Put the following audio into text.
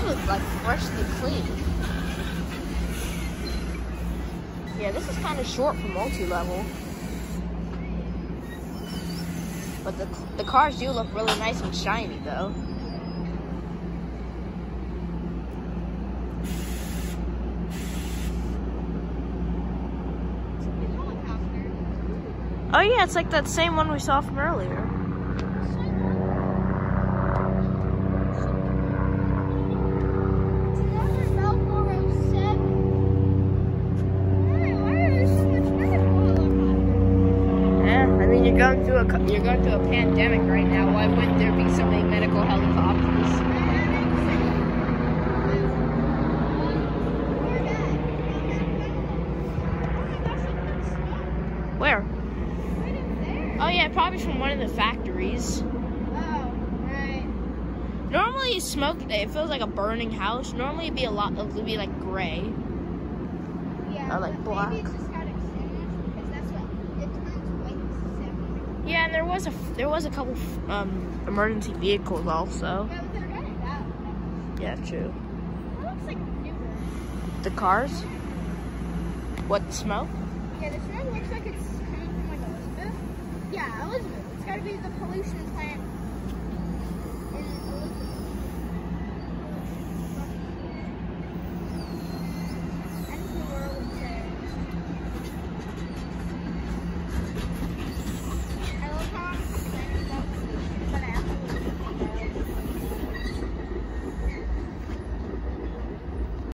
smooth, like freshly clean. Yeah, this is kind of short for multi-level. But the cars do look really nice and shiny, though. Oh yeah, it's like that same one we saw from earlier. You're going through a pandemic right now. Why wouldn't there be so many medical helicopters? Where? Oh yeah, probably from one of the factories. Oh, right. Normally smoke, it feels like a burning house. Normally it'd be like gray. Yeah, or like black. Maybe it's just got extinguished because that's what it turns white. Yeah, and there was a couple emergency vehicles also. Yeah, but they're getting that. Yeah, true. That looks like newer. The cars? What, the smoke? Yeah, the smoke looks like it's coming from like Elizabeth. Yeah, Elizabeth. It's gotta be the pollution plant